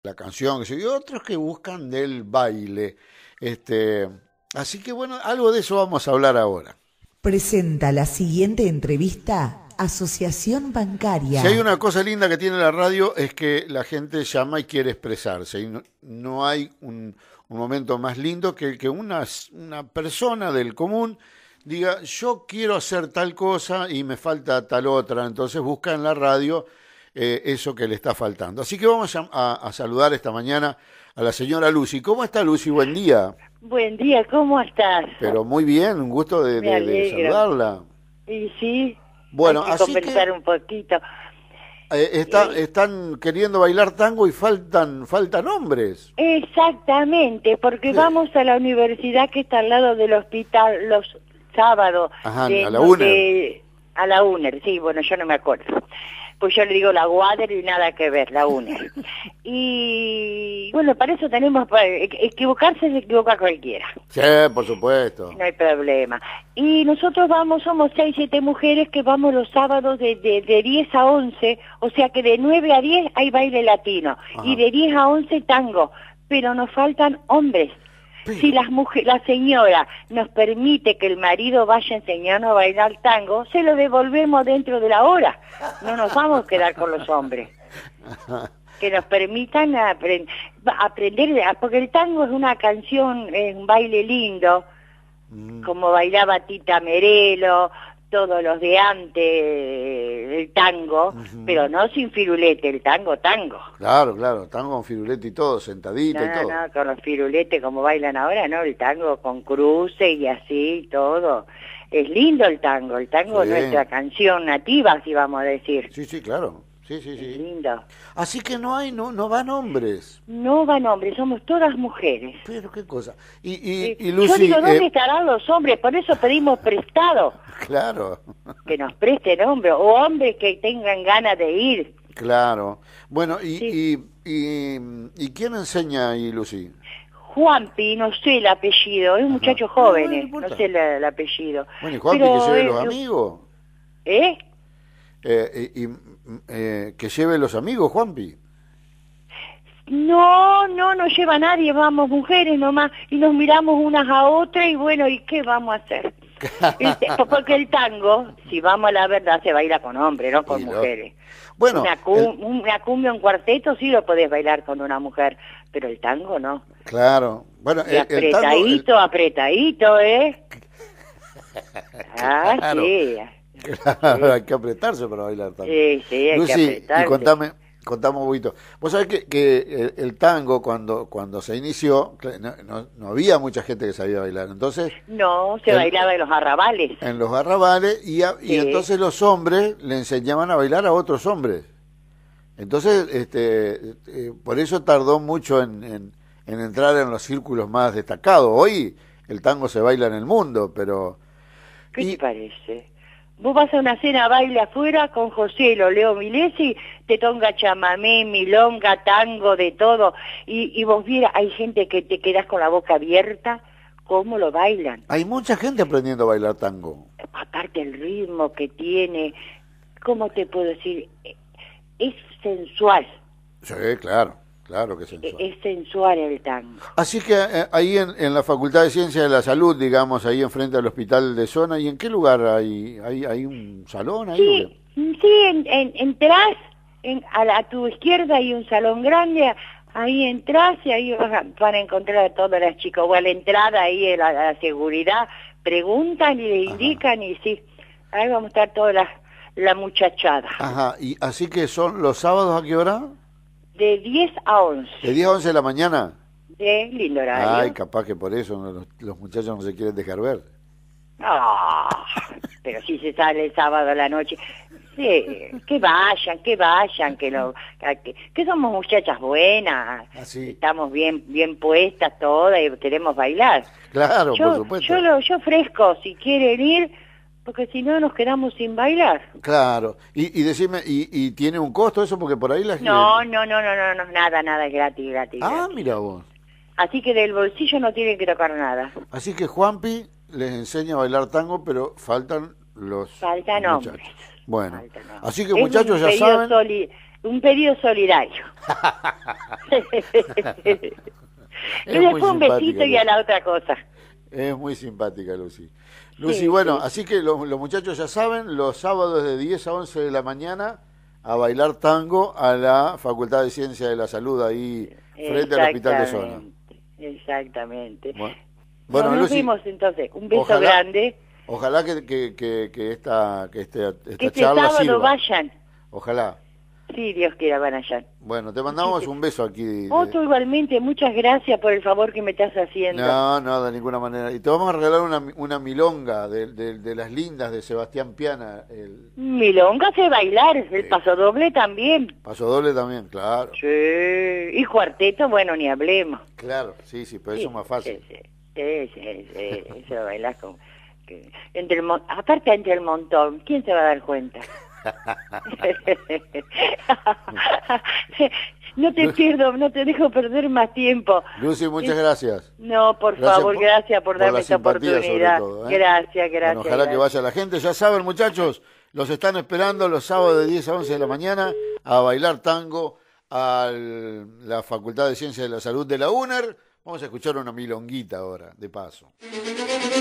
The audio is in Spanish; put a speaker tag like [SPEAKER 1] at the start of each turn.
[SPEAKER 1] la canción, y otros que buscan del baile. Este, así que bueno, algo de eso vamos a hablar ahora.
[SPEAKER 2] Presenta la siguiente entrevista Asociación
[SPEAKER 1] Si hay
[SPEAKER 2] Bancaria.
[SPEAKER 1] una cosa linda que tiene la radio es que la gente llama y quiere expresarse. Y no hay un momento más lindo que el que una persona del común diga, yo quiero hacer tal cosa y me falta tal otra. Entonces busca en la radio eso que le está faltando. Así que vamos a saludar esta mañana a la señora Lucy. ¿Cómo está, Lucy? Buen día.
[SPEAKER 3] Buen día, ¿cómo estás?
[SPEAKER 1] Pero muy bien, un gusto
[SPEAKER 3] Me
[SPEAKER 1] de
[SPEAKER 3] alegro.
[SPEAKER 1] saludarla.
[SPEAKER 3] Y sí,
[SPEAKER 1] Bueno,
[SPEAKER 3] hay que
[SPEAKER 1] así que
[SPEAKER 3] conversar un poquito.
[SPEAKER 1] están queriendo bailar tango y faltan hombres.
[SPEAKER 3] Exactamente, porque
[SPEAKER 1] Sí.
[SPEAKER 3] vamos a la universidad que está al lado del hospital los sábados.
[SPEAKER 1] Ajá, a la UNER.
[SPEAKER 3] A la UNER, sí, bueno, yo no me acuerdo. Pues yo le digo la Wader y nada que ver, la UNER. Y bueno, para eso tenemos, equivocarse se equivoca cualquiera.
[SPEAKER 1] Sí, por supuesto.
[SPEAKER 3] No hay problema. Y nosotros somos 6, 7 mujeres que vamos los sábados de 10 a 11, o sea que de 9 a 10 hay baile latino,
[SPEAKER 1] Ajá.
[SPEAKER 3] y de 10 a 11 tango, pero nos faltan hombres.
[SPEAKER 1] Pero-
[SPEAKER 3] Si la señora nos permite que el marido vaya enseñando a bailar tango, se lo devolvemos dentro de la hora. No nos vamos a quedar con los hombres. Que nos permitan aprender, porque el tango es una canción, es un baile lindo, como bailaba Tita Merelo, todos los de antes del tango, pero no sin firulete, el tango.
[SPEAKER 1] Claro, tango con firulete y todo, sentadita y todo.
[SPEAKER 3] No, con los firuletes como bailan ahora, no, el tango con cruce y así, todo. Es lindo el tango es
[SPEAKER 1] Sí.
[SPEAKER 3] nuestra canción nativa, si vamos a decir.
[SPEAKER 1] Sí, claro. Sí.
[SPEAKER 3] Es lindo.
[SPEAKER 1] Así que no van hombres.
[SPEAKER 3] No van hombres, somos todas mujeres.
[SPEAKER 1] Pero qué cosa. Y
[SPEAKER 3] Yo
[SPEAKER 1] Lucy,
[SPEAKER 3] digo, ¿dónde estarán los hombres? Por eso pedimos prestado,
[SPEAKER 1] claro,
[SPEAKER 3] que nos presten hombres, o hombres que tengan ganas de ir.
[SPEAKER 1] claro. Bueno,
[SPEAKER 3] Sí.
[SPEAKER 1] ¿y quién enseña ahí, Lucy?
[SPEAKER 3] Juanpi, no sé el apellido, es un muchacho joven,
[SPEAKER 1] No importa.
[SPEAKER 3] no sé el apellido.
[SPEAKER 1] Bueno, y Juanpi
[SPEAKER 3] Pero,
[SPEAKER 1] que lleve los amigos.
[SPEAKER 3] ¿Eh?
[SPEAKER 1] Que lleve los amigos, Juanpi.
[SPEAKER 3] No lleva nadie, vamos mujeres nomás, y nos miramos unas a otras, y bueno, ¿y qué vamos a hacer? Porque el tango, si vamos a la verdad, se baila con hombres, no con
[SPEAKER 1] Y no.
[SPEAKER 3] mujeres.
[SPEAKER 1] Bueno,
[SPEAKER 3] Una cumbia, un cuarteto, sí lo podés bailar con una mujer, pero el tango no.
[SPEAKER 1] claro. Bueno,
[SPEAKER 3] Y apretadito, apretadito, ¿eh? Ah,
[SPEAKER 1] Claro.
[SPEAKER 3] sí.
[SPEAKER 1] Claro, hay que apretarse para bailar tango.
[SPEAKER 3] Sí, hay que
[SPEAKER 1] Lucy,
[SPEAKER 3] apretarse.
[SPEAKER 1] y contame un poquito. Vos sabés que el tango cuando se inició, no había mucha gente que sabía bailar. Entonces,
[SPEAKER 3] No, se bailaba en los arrabales.
[SPEAKER 1] en los arrabales, y
[SPEAKER 3] Sí.
[SPEAKER 1] entonces los hombres le enseñaban a bailar a otros hombres. Entonces, por eso tardó mucho en entrar en los círculos más destacados. Hoy el tango se baila en el mundo, pero...
[SPEAKER 3] ¿Qué
[SPEAKER 1] y-
[SPEAKER 3] te parece? Vos vas a una cena baile afuera con José, lo Leo Milesi, te tonga chamamé, milonga, tango, de todo, y vos vieras, hay gente que te quedás con la boca abierta, cómo lo bailan.
[SPEAKER 1] Hay mucha gente aprendiendo a bailar tango.
[SPEAKER 3] Aparte el ritmo que tiene, ¿cómo te puedo decir? Es sensual,
[SPEAKER 1] Sí, claro que es sensual.
[SPEAKER 3] es sensual el tango.
[SPEAKER 1] Así que ahí en la Facultad de Ciencias de la Salud, digamos, ahí enfrente al Hospital de Zona, ¿y en qué lugar hay un salón ahí?
[SPEAKER 3] Sí, entrás, a tu izquierda hay un salón grande, ahí entras y ahí van a encontrar a todas las chicas, o a la entrada ahí a la seguridad, preguntan y le indican y sí, ahí vamos a estar toda la muchachada,
[SPEAKER 1] Ajá, y así que son los sábados, ¿a qué hora?
[SPEAKER 3] de 10 a 11,
[SPEAKER 1] ¿De 10 a 11 de la mañana?
[SPEAKER 3] lindo horario.
[SPEAKER 1] Ay, capaz que por eso los muchachos no se quieren dejar ver.
[SPEAKER 3] Ah, pero si se sale el sábado a la noche, sí, que vayan, que somos muchachas buenas,
[SPEAKER 1] Así.
[SPEAKER 3] estamos bien puestas todas y queremos bailar.
[SPEAKER 1] Claro, por supuesto.
[SPEAKER 3] Yo ofrezco si quieren ir, porque si no nos quedamos sin bailar.
[SPEAKER 1] Claro. Y decime, ¿y tiene un costo eso? Porque por ahí la gente...
[SPEAKER 3] No, nada, es gratis.
[SPEAKER 1] Ah,
[SPEAKER 3] gratis.
[SPEAKER 1] mira vos.
[SPEAKER 3] Así que del bolsillo no tienen que tocar nada.
[SPEAKER 1] Así que Juanpi les enseña a bailar tango, pero faltan los
[SPEAKER 3] Faltan
[SPEAKER 1] muchachos.
[SPEAKER 3] hombres.
[SPEAKER 1] Bueno,
[SPEAKER 3] Faltan hombres.
[SPEAKER 1] así que
[SPEAKER 3] Es
[SPEAKER 1] muchachos
[SPEAKER 3] un
[SPEAKER 1] ya
[SPEAKER 3] pedido
[SPEAKER 1] saben.
[SPEAKER 3] un pedido solidario. Y después un besito y a la otra cosa.
[SPEAKER 1] Es muy simpática, Lucy. Lucy, bueno, así que los muchachos ya saben, los sábados de 10 a 11 de la mañana a bailar tango a la Facultad de Ciencias de la Salud, ahí frente al Hospital de Zona.
[SPEAKER 3] Exactamente.
[SPEAKER 1] Bueno,
[SPEAKER 3] nos
[SPEAKER 1] Lucy,
[SPEAKER 3] vemos entonces. Un beso grande.
[SPEAKER 1] Ojalá que esta
[SPEAKER 3] Que este
[SPEAKER 1] charla
[SPEAKER 3] sábado
[SPEAKER 1] sirva.
[SPEAKER 3] vayan.
[SPEAKER 1] Ojalá.
[SPEAKER 3] Sí, Dios quiera, van allá.
[SPEAKER 1] Bueno, te mandamos un beso aquí.
[SPEAKER 3] Otro igualmente, muchas gracias por el favor que me estás haciendo.
[SPEAKER 1] No, de ninguna manera. Y te vamos a regalar una milonga de las lindas de Sebastián Piana.
[SPEAKER 3] Milonga sé bailar, el pasodoble también.
[SPEAKER 1] Pasodoble también, claro.
[SPEAKER 3] Sí, y cuarteto, bueno, ni hablemos.
[SPEAKER 1] Claro, sí, pero eso es más fácil.
[SPEAKER 3] Sí, eso bailás con... aparte entre el montón, ¿quién se va a dar cuenta? No te pierdo, no te dejo perder más tiempo.
[SPEAKER 1] Lucy, muchas gracias.
[SPEAKER 3] No, por favor, gracias por darme esta oportunidad.
[SPEAKER 1] Todo,
[SPEAKER 3] Gracias.
[SPEAKER 1] Bueno, ojalá que vaya la gente. Ya saben, muchachos, los están esperando los sábados de 10 a 11 de la mañana a bailar tango a la Facultad de Ciencias de la Salud de la UNER. Vamos a escuchar una milonguita ahora, de paso.